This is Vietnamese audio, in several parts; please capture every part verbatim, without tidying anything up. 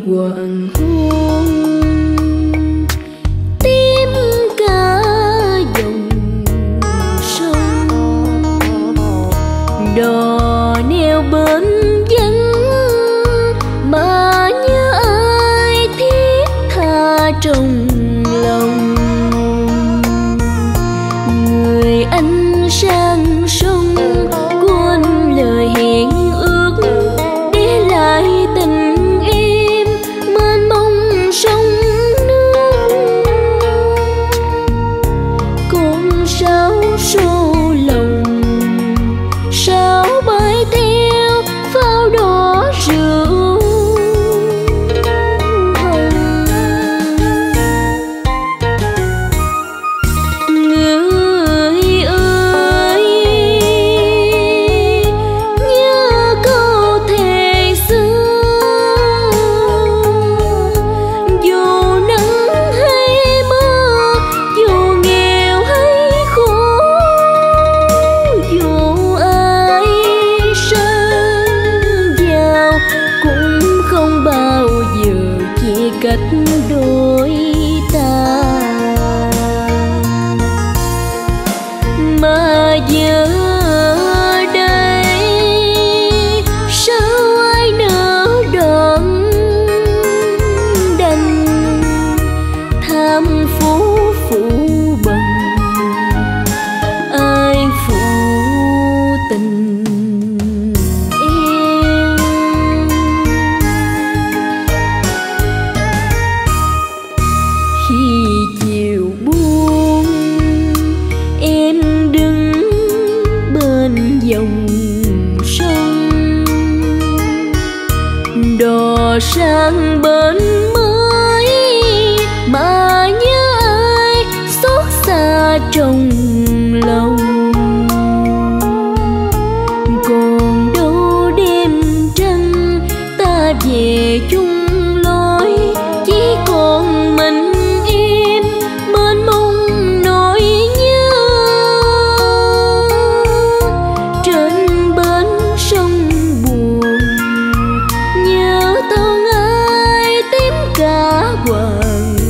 hoàng hôn, tím cả dòng sông, đò neo bến vắng mà nhớ ai thiết tha trong lòng. Người anh sang sông quên lời hẹn ước, để lại tình em mênh mông sông nước. Con sáo xô lòng sao bay theo pháo đỏ rượu hồng. Người ơi nhớ câu thề xưa, dù nắng hay mưa, dù nghèo hay khổ, dù ai sơn vào cũng không bao giờ chia cách đôi ta. Mà giờ đây sao ai nỡ đoạn đành tham phú phụ bằng, ai phụ tình em. Khi chiều buông em đứng bên dòng sông, đò sang bến mới mà nhớ ai xót xa trong lòng. Còn đâu đêm trăng ta về chung lối, chỉ còn mình em mênh mông nỗi nhớ. Trên bến sông buồn nhớ thương ai tím cả hoàng hôn.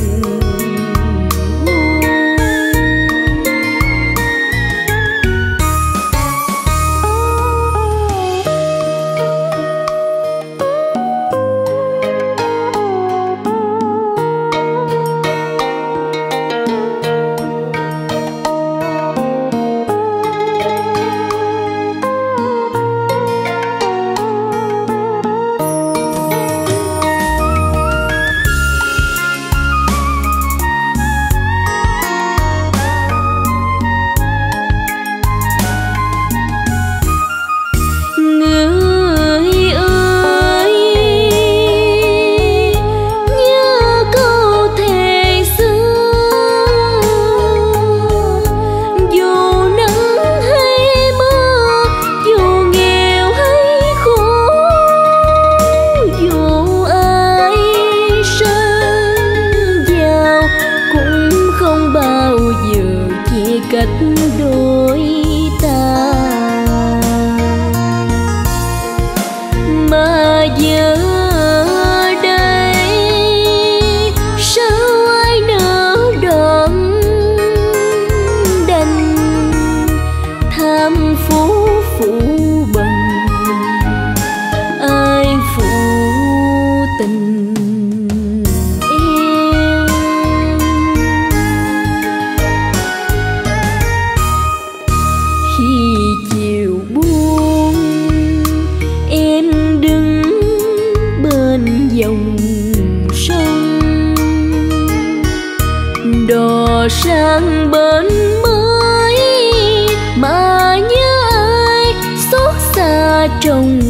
Người ơi nhớ câu thề xưa, dù nắng hay mưa, dù nghèo hay khổ, dù ai sơn vào cũng không bao giờ chia cách đôi ta. Mà giờ đây sao ai nỡ đoạn đành tham phú phụ bằng, ai phụ tình em. Khi chiều buông em đứng bên dòng sông, đò sang bến mới mà nhớ ai xót xa trong